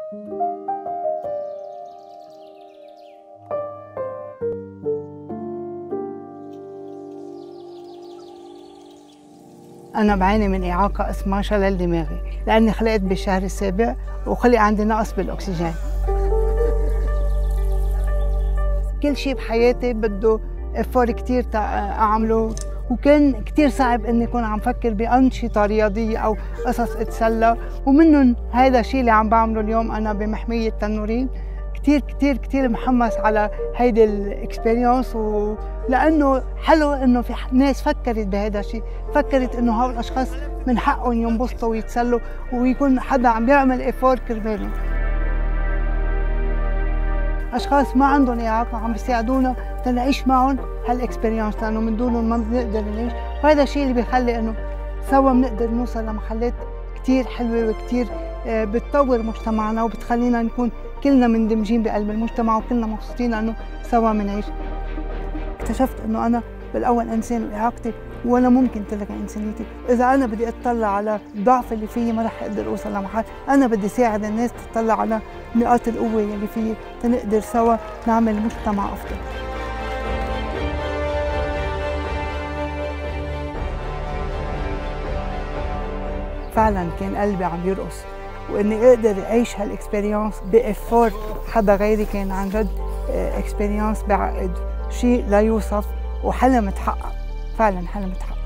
أنا بعاني من إعاقة اسمها شلل دماغي، لأني خلقت بالشهر السابع وخلق عندي نقص بالأكسجين. كل شيء بحياتي بده إفور كتير أعمله، وكان كتير صعب إني أكون عم فكر بأنشطة رياضية أو قصص أتسلى، ومنهم هذا الشيء اللي عم بعمله اليوم أنا بمحمية تنورين. كتير كتير كتير محمس على هيدي الاكسبيرينس، لأنه حلو إنه في ناس فكرت بهذا الشيء، فكرت إنه هؤلاء الأشخاص من حقهم ينبسطوا ويتسلوا ويكون حدا عم بيعمل إيفور كرمالهم. أشخاص ما عندهم إعاقة عم بيساعدونا تنعيش معهم هالاكسبيرينس، لأنه من دونهم ما بنقدر نعيش، وهذا الشيء اللي بيخلي إنه سوا بنقدر نوصل لمحلات كتير حلوة وكتير بتطور مجتمعنا وبتخلينا نكون كلنا مندمجين بقلب المجتمع وكلنا مبسوطين لأنه سوا بنعيش. اكتشفت إنه أنا بالأول إنسان وإعاقتي ولا ممكن تلقى إنسانيتي، إذا أنا بدي أطلع على الضعف اللي فيي ما رح أقدر أوصل لمحل، أنا بدي ساعد الناس تطلع على نقاط القوة اللي فيي تنقدر سوا نعمل مجتمع أفضل. فعلا كان قلبي عم يرقص، وإني أقدر أعيش هالإكسبيرينس بإفور حدا غيري كان عن جد إكسبيرينس بعقد، شيء لا يوصف وحلم تحقق، فعلا حلم تحقق.